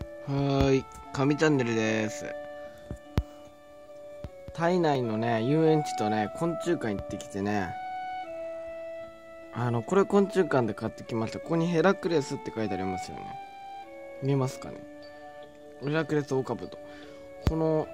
はーい、神チャンネルです。体内のね、遊園地とね、昆虫館行ってきてね、これ昆虫館で買ってきました。ここにヘラクレスって書いてありますよね。見えますかね。ヘラクレスオオカブト。この、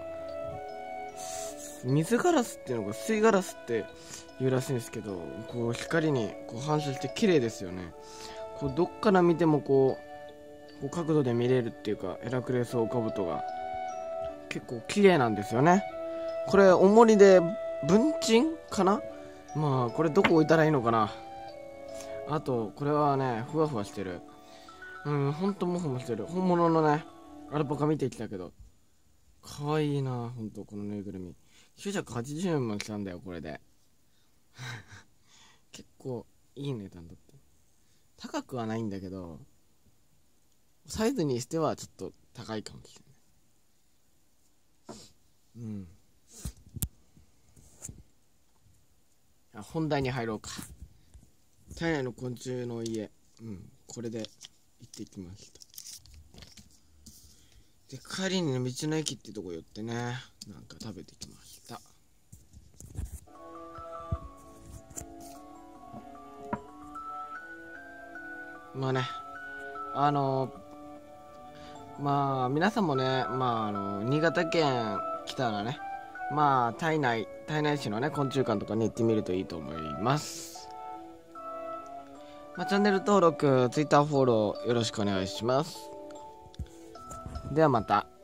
水ガラスっていうのが水ガラスって言うらしいんですけど、こう光にこう反射して綺麗ですよね。こうどっから見てもこう角度で見れるっていうか、ヘラクレスオオカブトが結構綺麗なんですよね。これ重りで文鎮かな。まあこれどこ置いたらいいのかな。あとこれはね、ふわふわしてる。ほんともふもしてる。本物のねアルパカ見てきたけどかわいいな。ほんとこのぬいぐるみ980円もしたんだよこれで。結構いい値段だった。高くはないんだけどサイズにしてはちょっと高いかもしれない。本題に入ろうか。体内の昆虫の家、これで行ってきました。で、帰りにね、道の駅ってとこ寄ってね、なんか食べてきました。まあね、皆さんもね、新潟県来たらね、体内市のね、昆虫館とかに行ってみるといいと思います。チャンネル登録、Twitter フォローよろしくお願いします。ではまた。